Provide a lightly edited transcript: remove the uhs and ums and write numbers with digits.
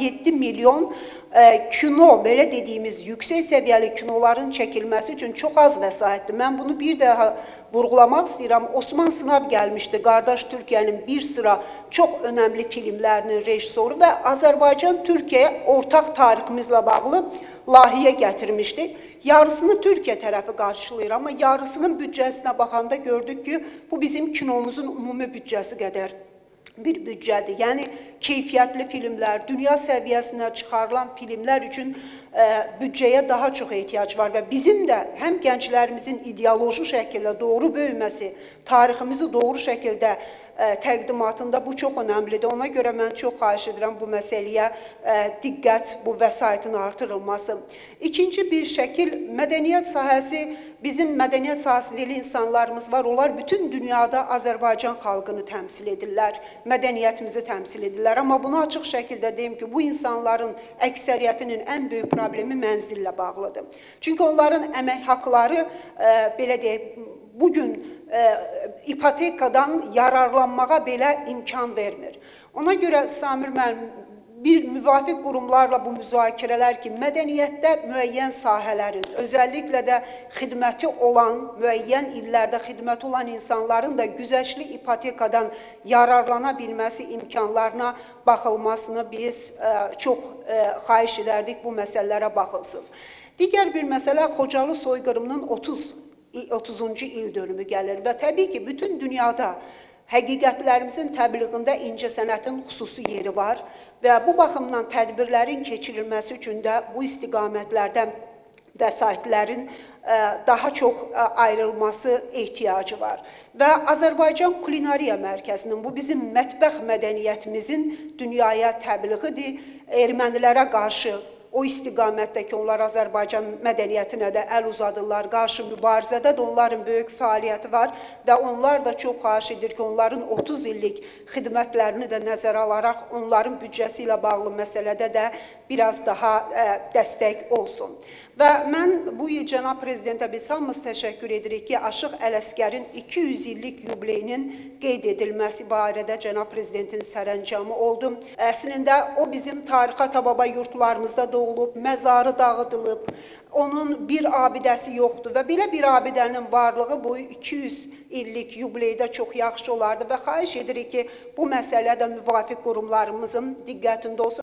7 milyon kino, belə dediyimiz yüksək səviyyəli kinoların çəkilməsi üçün çox az vəsaitdir. Mən bunu bir daha vurğulamaq istəyirəm. Osman Sınav gəlmişdi, Qardaş Türkiyənin bir sıra çox önəmli filmlərinin rejissoru və Azərbaycan Türkiyəyə ortaq tariximizlə bağlı layihə gətirmişdi. Yarısını Türkiyə tərəfi qarşılayır, amma yarısının büdcəsinə baxanda gördük ki, bu bizim kinomuzun ümumi büdcəsi qədər bir büdcədir. Yəni, keyfiyyətli filmlər, dünya səviyyəsinə çıxarılan filmlər üçün büdcəyə daha çox ehtiyac var və bizim də həm gənclərimizin ideoloji şəkildə doğru böyüməsi, tariximizi doğru şəkildə təqdimatında bu çox önəmlidir. Ona görə mən çox xahiş edirəm bu məsələyə diqqət, bu vəsaitin artırılması. İkinci bir şəkil, mədəniyyət sahəsi, bizim mədəniyyət sahəsi dili insanlarımız var. Onlar bütün dünyada Azərbaycan xalqını təmsil edirlər, mədəniyyətimizi təmsil edirlər. Amma bunu açıq şəkildə deyim ki, bu insanların əksəriyyətinin ən böyük problemi mənzillə bağlıdır. Çünki onların əmək haqları, belə deyək, bugün ipotekadan yararlanmağa belə imkan vermir. Ona görə Samir müəllim, bir müvafiq qurumlarla bu müzakirələr ki, mədəniyyətdə müəyyən sahələrin, özəlliklə də xidməti olan, müəyyən illərdə xidməti olan insanların da güzəştli ipotekadan yararlana bilməsi imkanlarına baxılmasını biz çox xahiş edərdik, bu məsələlərə baxılsın. Digər bir məsələ Xocalı soyqırımının 30-cu il dönümü gəlir və təbii ki, bütün dünyada həqiqətlərimizin təbliğində incəsənətin xüsusi yeri var və bu baxımdan tədbirlərin keçirilməsi üçün də bu istiqamətlərdə vəsaitlərin daha çox ayrılması ehtiyacı var. Və Azərbaycan Kulinariya Mərkəzinin, bu bizim mətbəx mədəniyyətimizin dünyaya təbliğidir, ermənilərə qarşı o istiqamətdə ki, onlar Azərbaycan mədəniyyətinə də əl uzadırlar, qarşı mübarizədə də onların böyük fəaliyyəti var və onlar da çox xahiş edir ki, onların 30 illik xidmətlərini də nəzərə alaraq onların büdcəsi ilə bağlı məsələdə də biraz daha dəstək olsun. Və mən bu il Cənab Prezidentə biz hamımız təşəkkür edirik ki, Aşıq Ələsgərin 200 illik yubileyinin qeyd edilməsi barədə Cənab Prezidentin sərəncamı oldu. Əslində, o bizim tarixə tababa yurtlarımızda doğulub, məzarı dağıdılıb, onun bir abidəsi yoxdur və belə bir abidənin varlığı bu 200 illik yubileydə çox yaxşı olardı və xahiş edirik ki, bu məsələ də müvafiq qurumlarımızın diqqətində olsun.